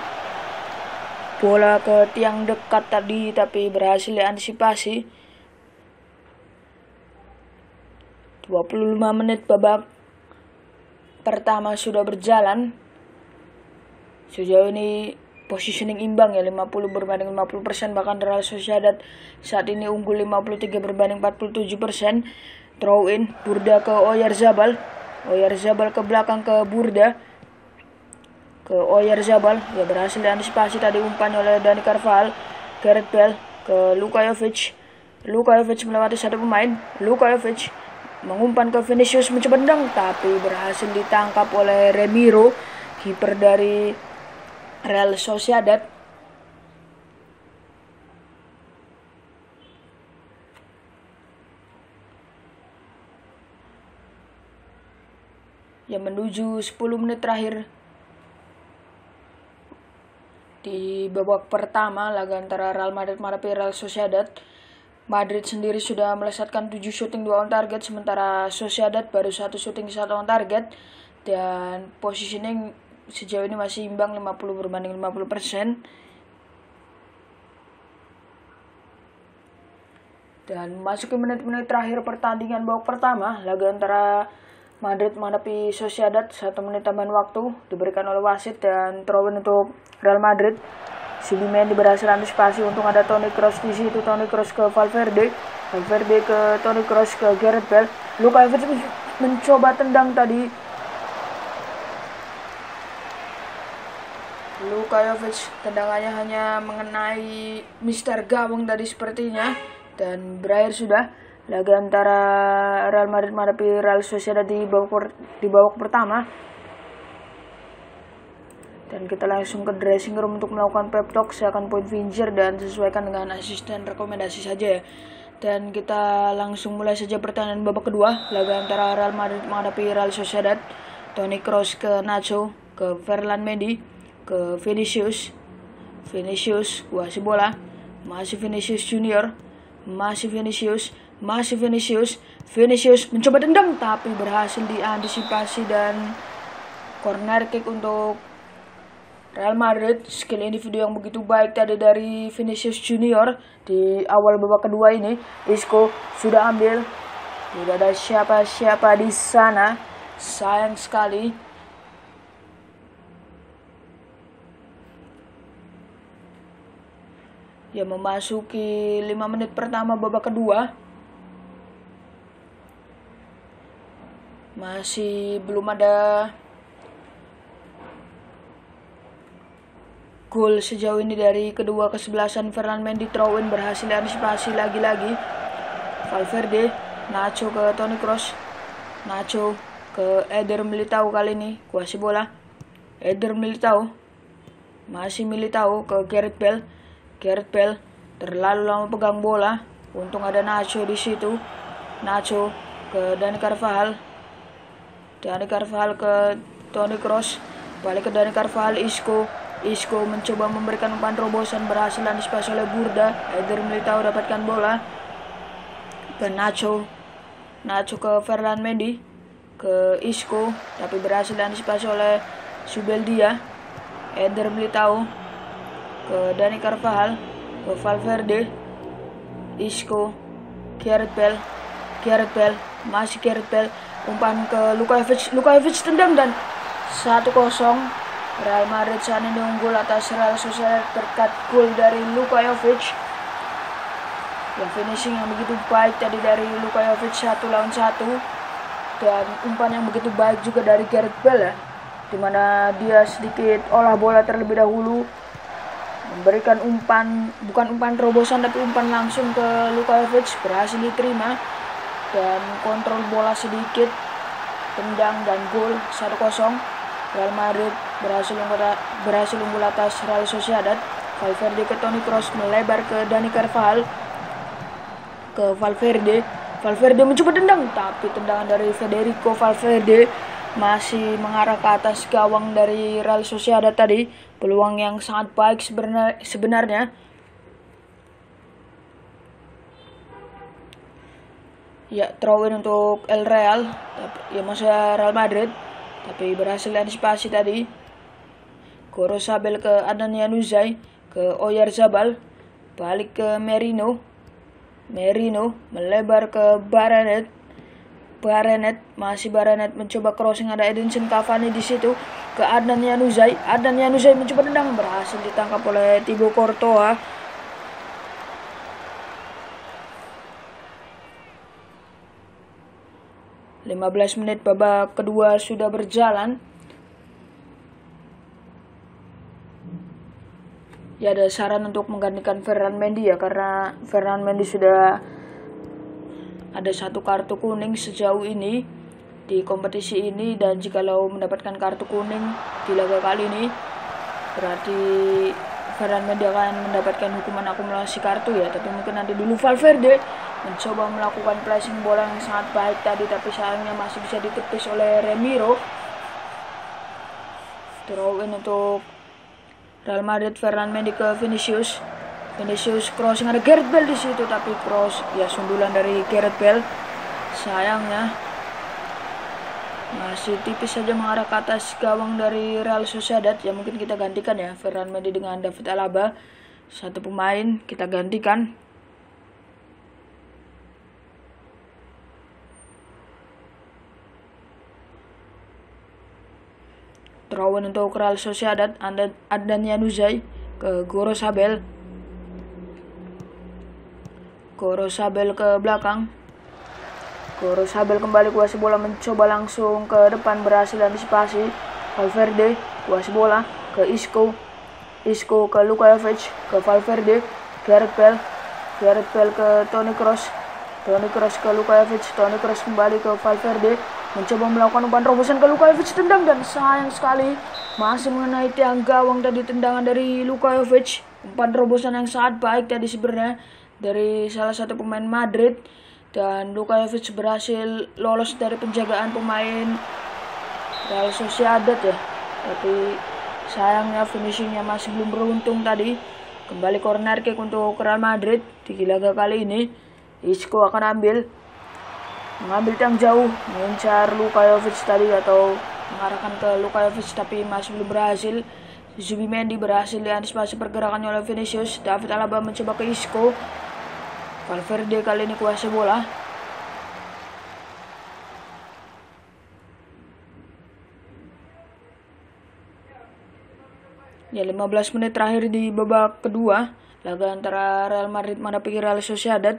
bola ke tiang dekat tadi tapi berhasil diantisipasi. 25 menit babak pertama sudah berjalan. Sejauh ini positioning imbang ya, 50 berbanding 50%, bahkan Real Sociedad saat ini unggul 53 berbanding 47%. Throw in Burda ke Oyarzabal ke belakang ke Burda, ke Oyarzabal, ya berhasil diantisipasi tadi umpan oleh Dani Carvajal. Gareth Bale ke Lukajovic melewati satu pemain. Lukajovic mengumpan ke Vinicius, mencoba tendang tapi berhasil ditangkap oleh Remiro, kiper dari Real Sociedad. Yang menuju 10 menit terakhir di babak pertama laga antara Real Madrid menghadapi Real Sociedad. Madrid sendiri sudah melesatkan 7 shooting 2 on target, sementara Sociedad baru 1 shooting 1 on target. Dan positioning sejauh ini masih imbang 50 berbanding 50%. Dan memasuki menit-menit terakhir pertandingan babak pertama, laga antara Madrid menghadapi Sociedad, 1 menit tambahan waktu diberikan oleh wasit dan throw in untuk Real Madrid. Mendy berhasil antisipasi, untung ada Toni Kroos di situ. Toni Kroos ke Valverde ke Toni Kroos ke Gareth Bale. Lukajovic mencoba tendang tadi. Lukajovic tendangannya hanya mengenai Mister Gawang tadi sepertinya. Dan berakhir sudah laga antara Real Madrid menghadapi Real Sociedad di babak pertama. Dan kita langsung ke dressing room untuk melakukan pep talk. Saya akan point finger dan sesuaikan dengan asisten rekomendasi saja ya. Dan kita langsung mulai saja pertandingan babak kedua, laga antara Real Madrid menghadapi Real Sociedad. Toni Kroos ke Nacho, ke Ferland Mendy, ke Vinicius kuasai bola, masih Vinicius Junior, Vinicius mencoba tendang tapi berhasil diantisipasi dan corner kick untuk Real Madrid. Skill individu yang begitu baik tadi dari Vinicius Junior di awal babak kedua ini. Isco sudah ambil, tidak ada siapa-siapa di sana, sayang sekali. Ya, memasuki 5 menit pertama babak kedua, masih belum ada gol sejauh ini dari kedua kesebelasan. Ferland Mendy throw in berhasil antisipasi lagi-lagi. Valverde, Nacho ke Toni Kroos, Nacho ke Eder Militao, kali ini kuasai bola. Eder Militao, masih Militao ke Gareth Bale terlalu lama pegang bola. Untung ada Nacho di situ. Nacho ke Dani Carvajal ke Toni Kroos. Balik ke Dani Carvajal, Isco mencoba memberikan umpan terobosan, berhasil diantisipasi oleh Burda. Eder Militao dapatkan bola ke Nacho ke Ferland Mendy, ke Isco, tapi berhasil diantisipasi oleh Zubeldia. Eder Militao ke Dani Carvajal, ke Valverde, Isco, Gareth Bale, masih Gareth Bale, umpan ke Lukajovic tendang dan 1-0. Real Madrid saat ini unggul atas Real Sociedad berkat gol dari Lukajovic. Yang finishing yang begitu baik tadi dari Lukajovic 1 lawan 1, dan umpan yang begitu baik juga dari Gareth Bale, dimana dia sedikit olah bola terlebih dahulu, memberikan umpan, bukan umpan terobosan tapi umpan langsung ke Lukajovic, berhasil diterima dan kontrol bola sedikit, tendang dan gol 1-0. Real Madrid berhasil unggul atas Real Sociedad. Valverde ke Toni Kroos, melebar ke Dani Carvajal, ke Valverde mencoba tendang, tapi tendangan dari Federico Valverde masih mengarah ke atas gawang dari Real Sociedad tadi. Peluang yang sangat baik sebenarnya. Ya, throw in untuk El Real, ya maksudnya Real Madrid, tapi berhasil antisipasi tadi. Gorosabel ke Adnan Januzaj, ke Oyarzabal, balik ke Merino melebar ke Baranet, masih Baranet mencoba crossing, ada Edinson Cavani di situ, ke Adnan Januzaj mencoba tendang, berhasil ditangkap oleh Thibaut Courtois. – 15 menit babak kedua sudah berjalan. Ya, ada saran untuk menggantikan Ferland Mendy ya, karena Ferland Mendy sudah ada 1 kartu kuning sejauh ini di kompetisi ini, dan jikalau mendapatkan kartu kuning di laga kali ini berarti Ferland Mendy akan mendapatkan hukuman akumulasi kartu ya. Tapi mungkin nanti dulu. Valverde mencoba melakukan placing bola yang sangat baik tadi, tapi sayangnya masih bisa ditepis oleh Remiro. Throw in untuk Real Madrid, Ferland Mendy ke Vinicius crossing, ada Gareth Bale di situ, tapi cross ya sundulan dari Gareth Bale, sayangnya masih tipis saja mengarah ke atas gawang dari Real Sociedad. Ya mungkin kita gantikan ya Ferland Mendy dengan David Alaba, 1 pemain kita gantikan. Throw in untuk Real Sociedad, Adnan Januzaj ke Gorosabel ke belakang. Gorosabel kembali kuasai bola, mencoba langsung ke depan, berhasil antisipasi. Valverde kuasai bola ke Isco ke Lukajovic, ke Valverde, Gareth Bale ke Toni Kroos ke Lukajovic, Toni Kroos kembali ke Valverde, mencoba melakukan umpan terobosan ke Lukajovic, tendang dan sayang sekali masih mengenai tiang gawang tadi tendangan dari Lukajovic. Umpan terobosan yang sangat baik tadi sebenarnya dari salah satu pemain Madrid, dan Lukajovic berhasil lolos dari penjagaan pemain Real Sociedad ya. Tapi sayangnya finishingnya masih belum beruntung tadi. Kembali corner kick untuk Real Madrid di laga kali ini. Isco akan mengambil tiang jauh, mengincar Lukajovic tadi atau mengarahkan ke Lukajovic, tapi masih belum berhasil. Zubimendi berhasil diantisipasi pergerakannya oleh Vinicius. David Alaba mencoba ke Isco. Valverde kali ini kuasai bola. Ya, 15 menit terakhir di babak kedua laga antara Real Madrid menghadapi Real Sociedad.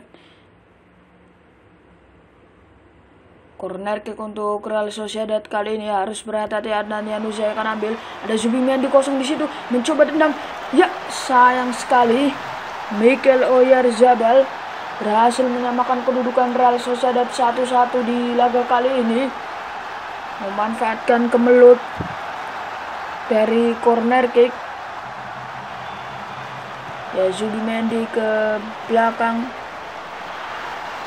Corner kick untuk Real Sociedad kali ini harus berhati-hati. Adnan Januzaj akan ambil. Ada Zubimendi kosong di situ, mencoba tendang. Ya, sayang sekali. Mikel Oyarzabal berhasil menyamakan kedudukan Real Sociedad 1-1 di laga kali ini. Memanfaatkan kemelut dari corner kick. Ya, Zubimendi ke belakang,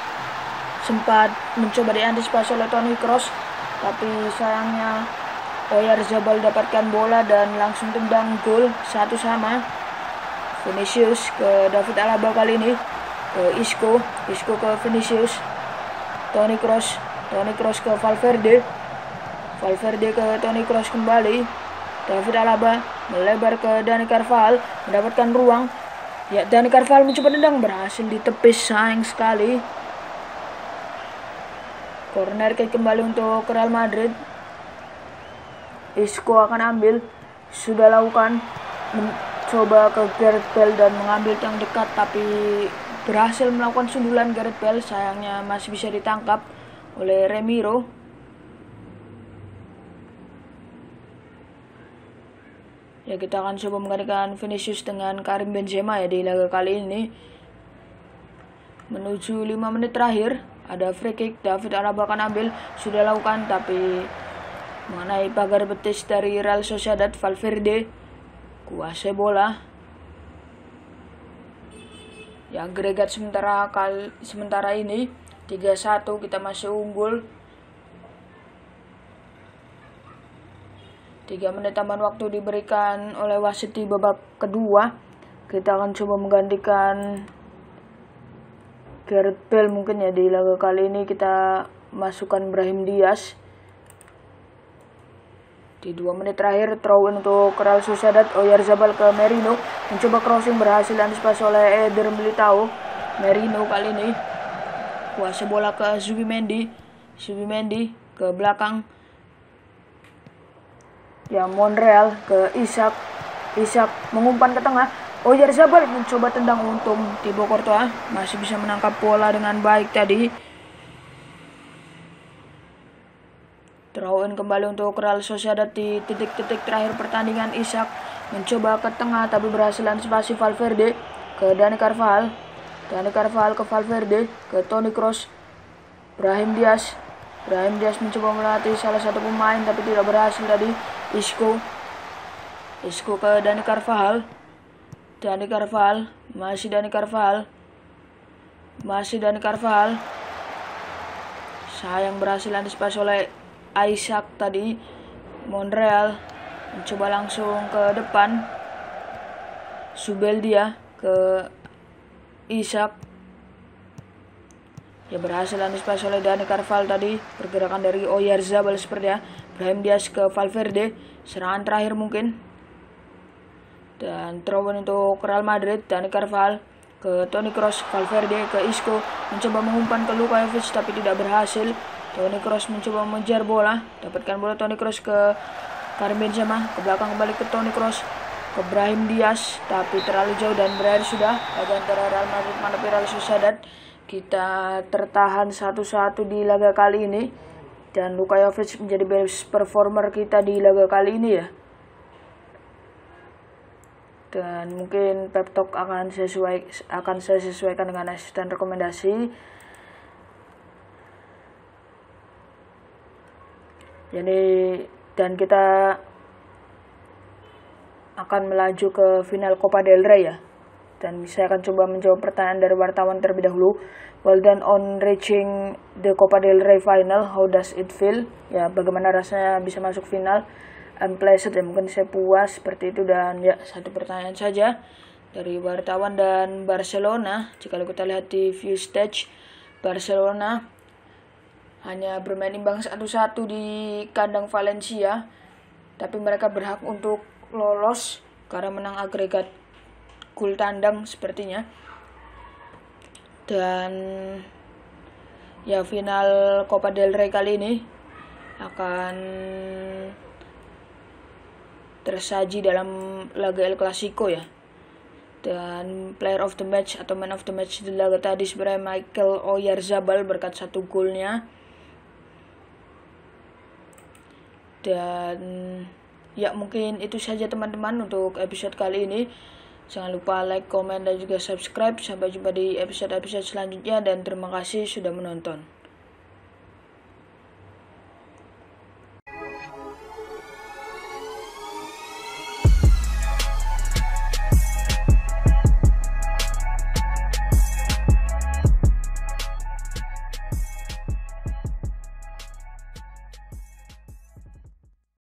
sempat mencoba diantisipasi oleh Toni Kroos, tapi sayangnya Oyarzabal dapatkan bola dan langsung tendang gol 1-1. Vinicius ke David Alaba kali ini, ke Isco ke Vinicius, Toni Kroos ke Valverde ke Toni Kroos kembali, David Alaba melebar ke Dani Carvajal, mendapatkan ruang. Ya, Dani Carvajal mencoba tendang, berhasil ditepis, sayang sekali. Corner kick kembali untuk Real Madrid. Isco akan ambil, sudah lakukan, mencoba ke Gareth Bale dan mengambil yang dekat, tapi berhasil melakukan sundulan Gareth Bale, sayangnya masih bisa ditangkap oleh Remiro. Ya, kita akan coba menggantikan Vinicius dengan Karim Benzema ya di laga kali ini. Menuju 5 menit terakhir, ada free kick, David Alaba akan ambil, sudah lakukan, tapi mengenai pagar betis dari Real Sociedad. Valverde kuasai bola. Ya, agregat sementara ini 3-1, kita masih unggul. 3 menit tambahan waktu diberikan oleh wasit di babak kedua. Kita akan coba menggantikan Gareth Bale mungkin ya di laga kali ini. Kita masukkan Brahim Diaz. Di 2 menit terakhir, throw in untuk Real Sociedad. Oyarzabal ke Merino, mencoba crossing, berhasil antisipasi oleh Eder Militao. Merino kali ini kuasai bola ke Zubimendi ke belakang. Ya, Monreal ke Isak mengumpan ke tengah. Oyarzabal mencoba tendang, untung Thibaut Courtois masih bisa menangkap bola dengan baik tadi. Throw in kembali untuk Real Sociedad di titik-titik terakhir pertandingan. Isak mencoba ke tengah tapi berhasil antisipasi Valverde ke Dani Carvajal ke Valverde ke Toni Kroos. Brahim Diaz mencoba melatih salah satu pemain tapi tidak berhasil tadi. Isco ke Dani Carvajal, masih Dani Carvajal. Sayang berhasil antisipasi oleh Isak tadi. Monreal mencoba langsung ke depan. Zubeldia ke Isak. Ya, berhasil antisipasi oleh Dani Carvajal tadi. Pergerakan dari Oyarzabal sepertinya. Brahim Diaz ke Valverde, serangan terakhir mungkin. Dan throw in untuk Real Madrid. Dani Carvajal ke Toni Kroos, Valverde ke Isco, mencoba mengumpan ke Luka Jovic tapi tidak berhasil. Toni Kroos mencoba mengejar bola, dapatkan bola Toni Kroos ke Karim Benzema, ke belakang kembali ke Toni Kroos, ke Brahim Diaz, tapi terlalu jauh dan berakhir sudah laga antara Real Madrid menghadapi Real Sociedad. Kita tertahan 1-1 di laga kali ini, dan Luka Jovic menjadi best performer kita di laga kali ini ya. Dan mungkin Pep Talk akan saya sesuaikan dengan asisten rekomendasi. Jadi, dan kita akan melaju ke final Copa del Rey ya. Dan saya akan coba menjawab pertanyaan dari wartawan terlebih dahulu. Well done on reaching the Copa del Rey final. How does it feel? Ya, bagaimana rasanya bisa masuk final? I'm pleased, ya mungkin saya puas seperti itu. Dan ya, satu pertanyaan saja dari wartawan dan Barcelona. Jika kita lihat di view stage, Barcelona hanya bermain imbang 1-1 di kandang Valencia, tapi mereka berhak untuk lolos karena menang agregat gol tandang sepertinya. Dan ya, final Copa del Rey kali ini akan tersaji dalam laga El Clasico ya. Dan player of the match atau man of the match di laga tadi sebenarnya Michael Oyarzabal berkat 1 golnya. Dan ya, mungkin itu saja teman-teman untuk episode kali ini. Jangan lupa like, komen, dan juga subscribe. Sampai jumpa di episode-episode selanjutnya dan terima kasih sudah menonton.